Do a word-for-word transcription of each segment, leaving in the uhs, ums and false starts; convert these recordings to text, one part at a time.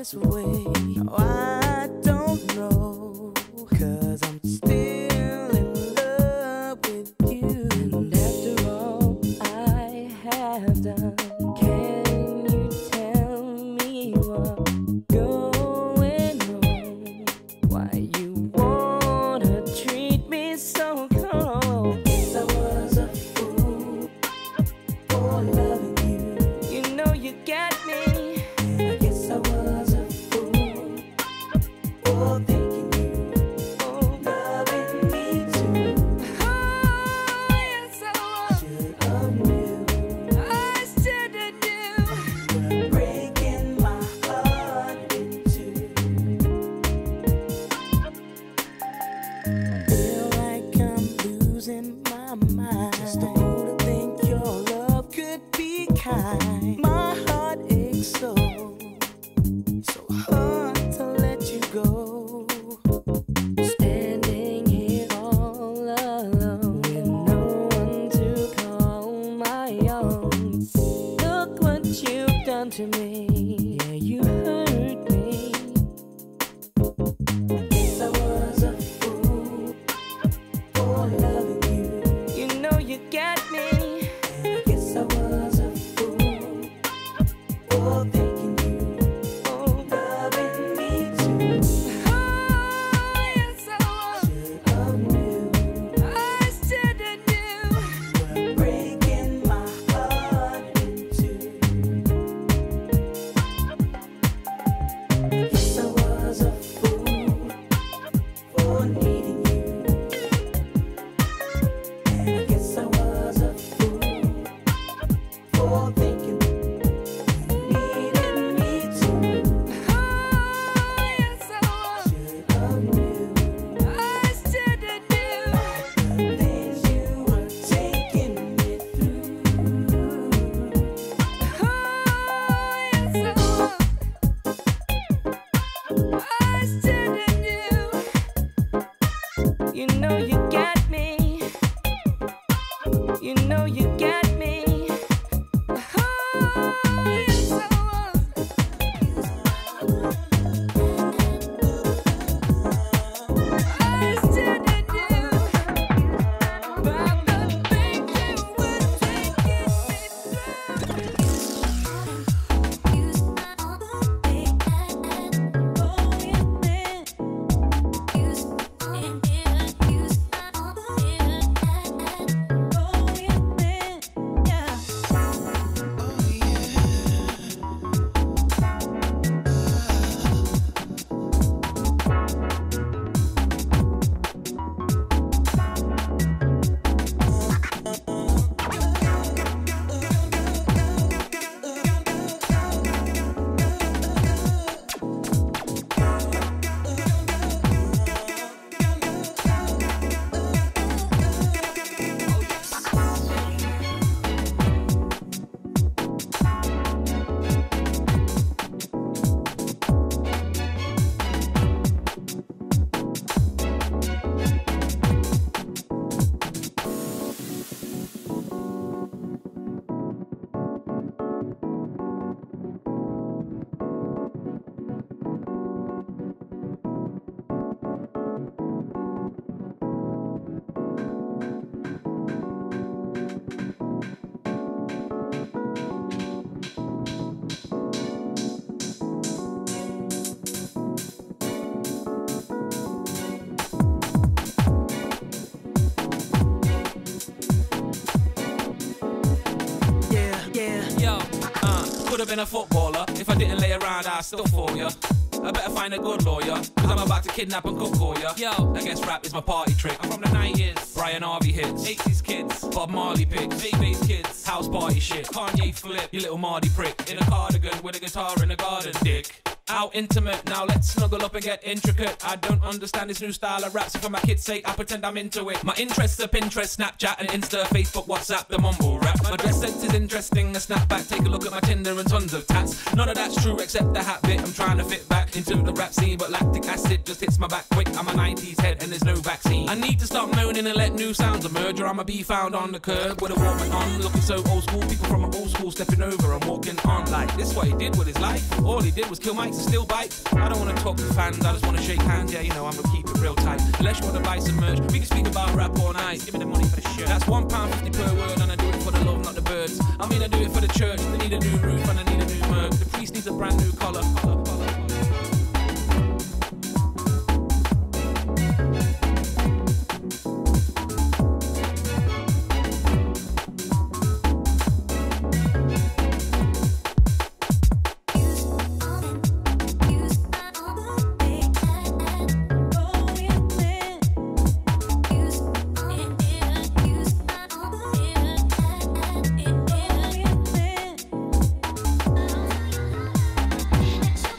this way. Oh, I don't know, 'cause I'm still in love with you. And after all I have done, can you tell me what's going on? Why you wanna treat me so cold? Guess I was a fool for loving you. You know you got me. I guess I was a fool for thinking you oh, loving me too. Oh, yes I was. Should have knew. I should have knew. You're breaking my heart in two. Feel like I'm losing my mind. Just the whole to think your love could be kind. My heart aches so, so hard to let you go. Standing here all alone with no one to call my own. Look what you've done to me. Yeah, you hurt me. Guess I was a fool for loving you. You know you got me. I guess I was a fool for thinking you oh, loving me too. Oh, yes I was. Should have knew. I should have knew. You're breaking my heart in two. Guess I was a fool for needing you. And I guess I was a fool for thinking you needed me too. Oh, yes I was. Should have knew. I should have knew. The things you were taking me through. Oh, yes I was. I should have knew. You know you got me. You know you got me. Oh, yes I was. I should have knew about the things you were taking me Could've been a footballer. If I didn't lay around, I'd still for ya. I better find a good lawyer, cause I'm about to kidnap and cook for ya. Yo, I guess rap is my party trick. I'm from the nineties, Brian Harvey hits, eighties kids, Bob Marley picks, J-Bass kids, house party shit, Kanye flip, you little Mardy prick. In a cardigan with a guitar in the garden, dick. Out intimate, now let's snuggle up and get intricate. I don't understand this new style of rap, so for my kids' sake, I pretend I'm into it. My interests are Pinterest, Snapchat, and Insta, Facebook, WhatsApp, the mumble rap. My dress sense is interesting, a snapback, take a look at my Tinder and tons of tats. None of that's true except the hat bit, I'm trying to fit back into the rap scene, but lactic acid just hits my back quick. I'm a nineties head and there's no vaccine. I need to stop moaning and let new sounds emerge, or I'ma be found on the curb with a woman on, looking so old school. People from my old school stepping over and walking on like this. What he did with his life, all he did was kill my to still bite. I don't wanna talk to fans, I just wanna shake hands. Yeah, you know, I'm gonna keep it real tight. Unless you wanna buy some merch, we can speak about rap all night. Give me the money for the shirt. That's one pound fifty per word, and I do it for the love, not the birds. I mean, I do it for the church. They need a new roof and I need a new merc. The priest needs a brand new collar. collar, collar. It's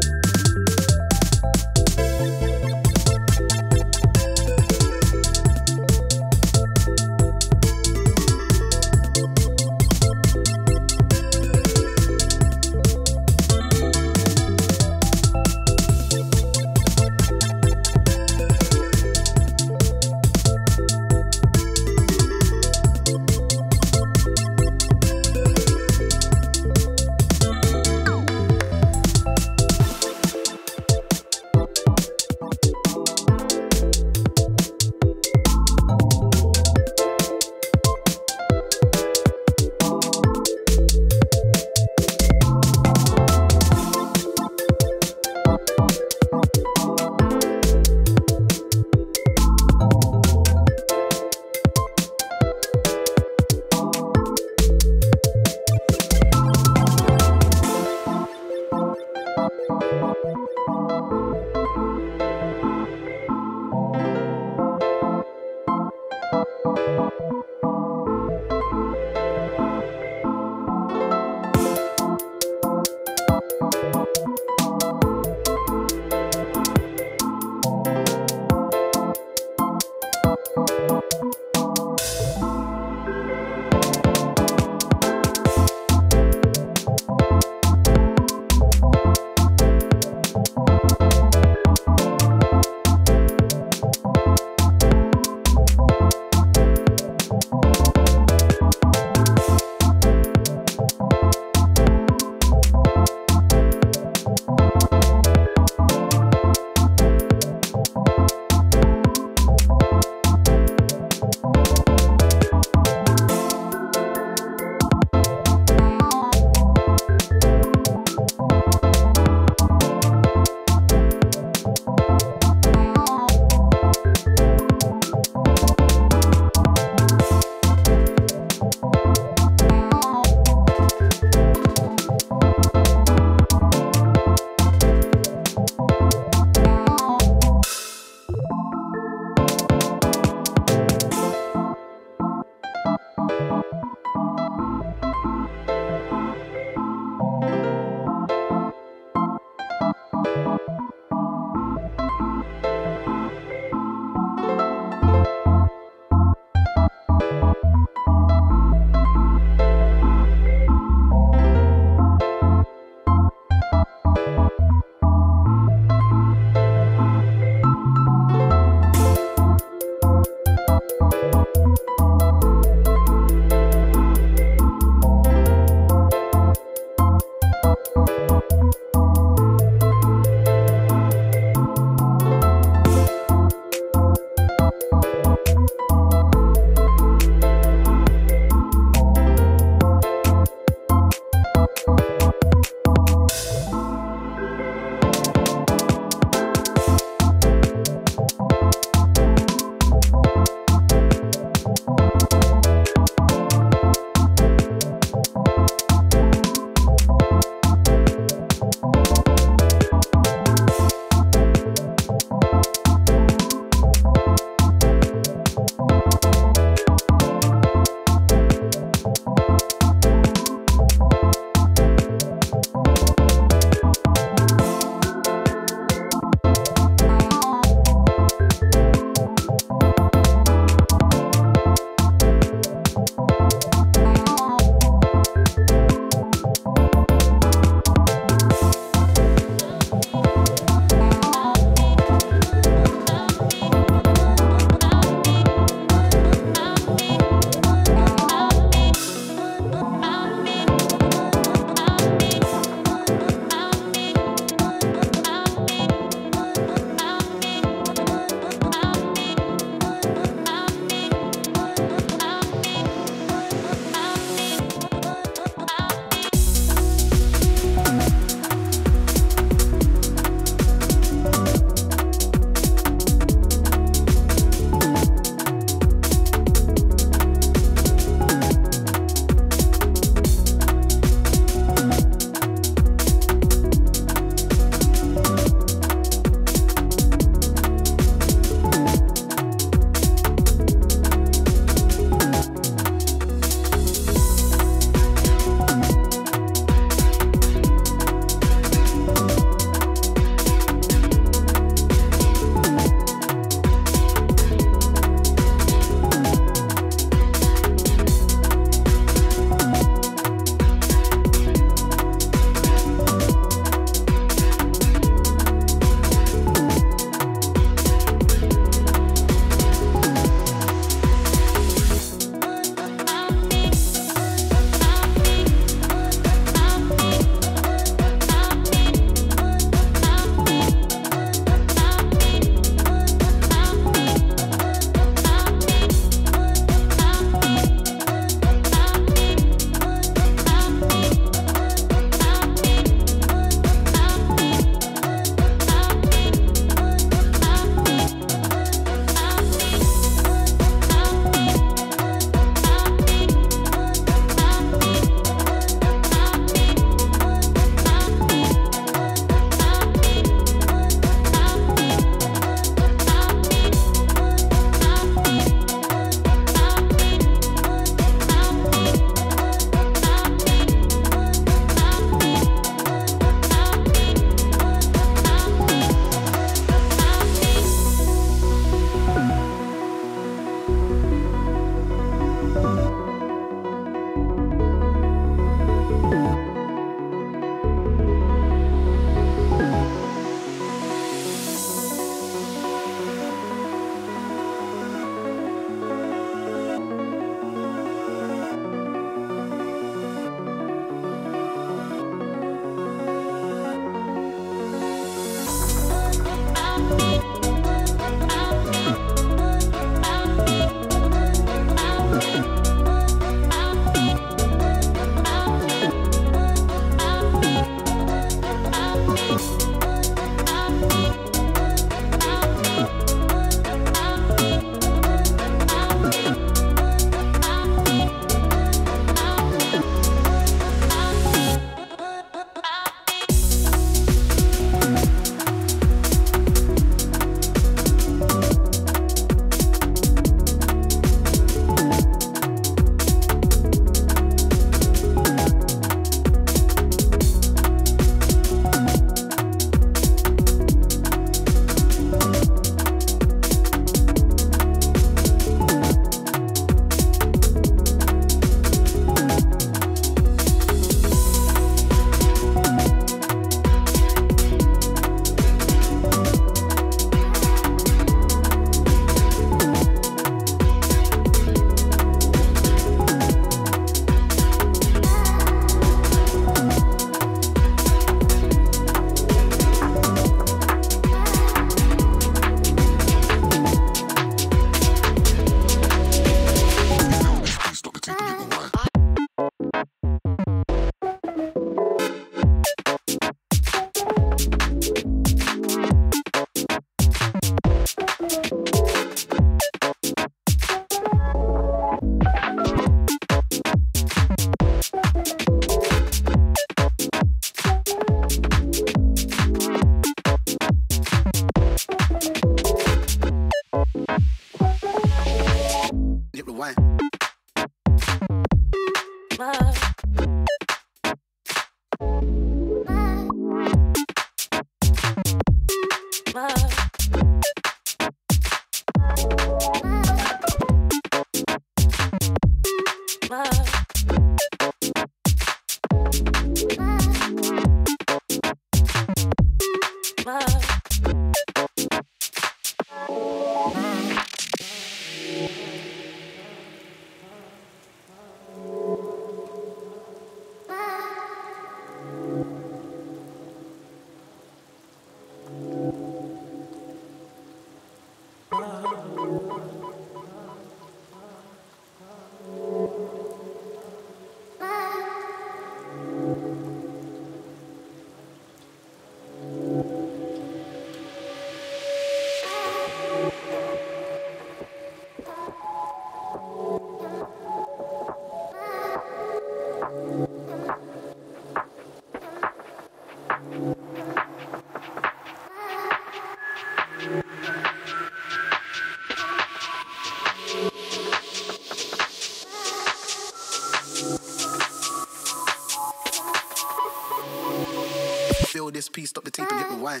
this piece, stop the tape and hit rewind.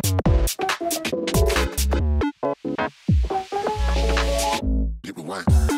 Hit rewind.